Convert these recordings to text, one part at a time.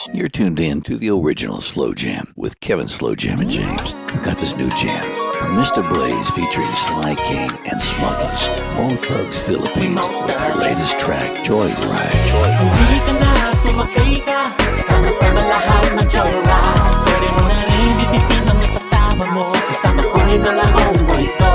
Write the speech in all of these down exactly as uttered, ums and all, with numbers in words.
You're tuned in to the original Slow Jam with Kevin Slow Jam and James. We've got this new jam from Mister Blaze featuring Sly King and Smugglers, Mo Thugs Philippines, with their latest track, Joyride. Hindi ka na, sumakay ka, sama-sama lahat ng joyride. Pwede mo na rin bibitin ang kasama mo, kasama ko rin na lang always go.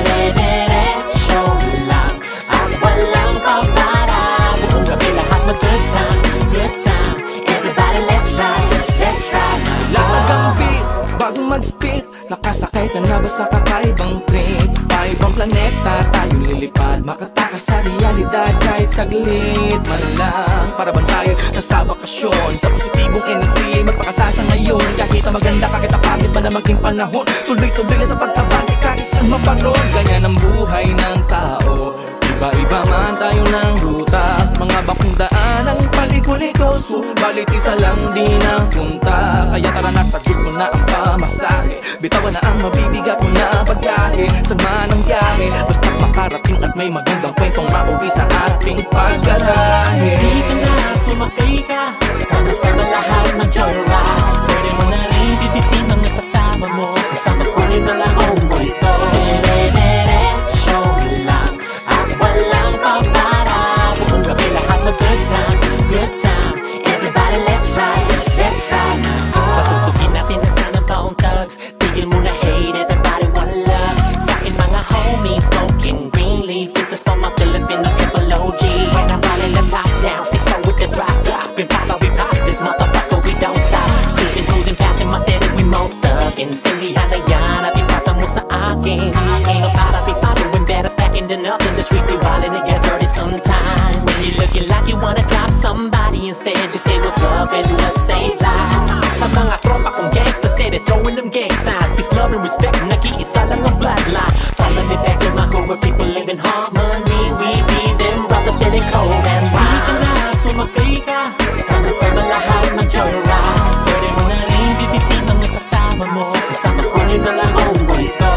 Dire-diretso lang, at walang papara. Buong gabi lahat mag-good time, good time. Everybody let's ride, let's ride. Lahat ang beat, bago mag-speak, nakasakay ka na ba sa kakaibang trip? Paibang planeta, tayo lilipad, makatakas sa realidad kahit saglit man lang. Para bang tayo nasa bakasyon, sa positibong energy, magpakasasa ngayon. Kahit na maganda, kahit na pangit man na maging panahon, tuloy-tuloy na sa pagkabante kahit saan maparoon. Ganyan ang buhay ng tao, iba-iba man tayo ng ruta. Mga bakong daan ang paliko-liko, subalit isa lang din ang punta. Kaya tara na, sagot mo na ang pamasahe, bitawan na ang mabibigat mo na pagkahe. Saan man ang biyahe, basta't makarating at may magandang kwentong mauwi sa ating paggarahe. Hindi ka na, sumakay ka, sama-sama lahat ng joyride. Pwede mo na rin bibitin ang kasama mo, kasama ko rin na lang always go. Dire-diretso lang, at walang papara. Buong gabi lahat mag-good time, good time. Everybody let's ride, let's ride now. Patugtugin natin ang sound ng Bone Thugs. Tigil mo na hate, everybody wanna love. Sa akin mga homies, smoking green leaves. This is for my Filipino triple O G. When I'm riding the top down, six four with the drop, drop. And pop, we pop, this motherfucker we don't stop. Cruising, cruising, passing my city, we mo thuggin'. Sindihan na yan, apipasa mo sa akin. Ain't no para, be following better, packing than up in the streets. Be wildin' and get dirty sometime. When you looking like you wanna drop somebody, instead just say what's up and just say live. Sa mga tropa kong gangsters, steady throwing them gang signs. Peace, love, and respect, nag-iisa lang ang bloodline. Follow me back to my hood where people live in harmony. We be them brothers getting cold as rhymes. Hindi ka na, sumakay ka, sama-sama lahat ng joyride. Pwede mo na rin bibitin ang kasama mo, kasama ko rin na lang always go.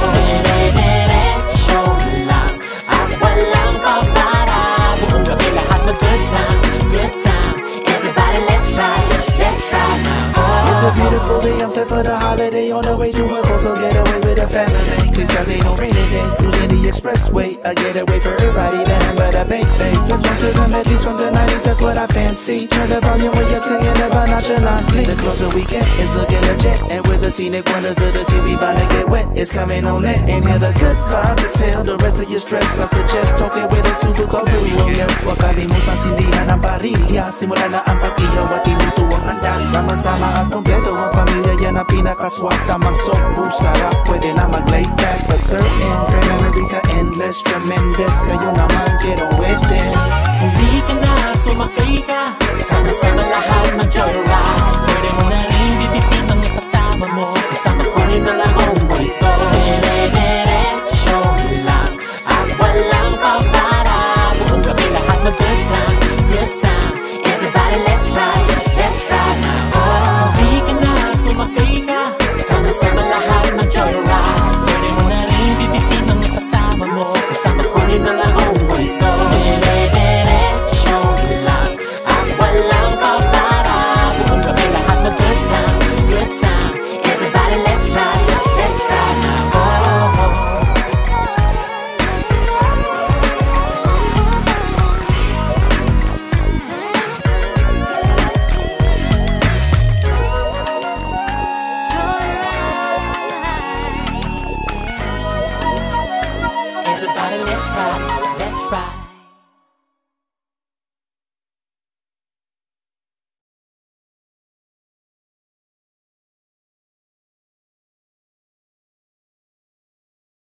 Dire-diretso lang, at walang papara. Buong gabi lahat mag-good time, good time. Everybody let's ride, let's ride now. It's a beautiful day, I'm set for the holiday. On the way to a coastal getaway with the family. Cause cause ain't no rainy day, cruising the expressway. I get away for everybody, the hammer, the bake, bake. Let's run to the melodies from the nineties, that's what I fancy. Turn the volume way up, singing about nonchalantly. The closer we get, it's looking legit. And with the scenic wonders of the sea, we bound to get wet. It's coming on lit. Inhale the good vibes, exhale the rest of your stress. I suggest talking with a super cool duo, yes. Huwag kalimutan sindihan ang parilya. Simula na ang pag-ihaw at imuto ang handa. Sama-sama at kompleto ang pamilya, yan ang pinakaswak. Tamang sopo, sarap, pwede na mag-lay back. For certain, great memories are endless, tremendous. Kayo naman, get on with this. Hindi ka na, sumakay ka, sama-sama lahat ng joyride. Pwede mo na rin bibitin ang kasama mo, kasama ko rin na lang always go. Dire-diretso lang, at walang papara. Buong gabi lahat mag-good time, good time. Everybody let's ride, let's ride now. Hindi ka na, sumakay ka, sama-sama lahat ng joyride. Pwede mo na rin bibitin ang kasama mo, kasama ko rin na lang always go. Dire-diretso lang, at walang papara. Buong gabi lahat mag-good time, good time. Everybody let's ride, let's ride now. Everybody let's ride, let's ride.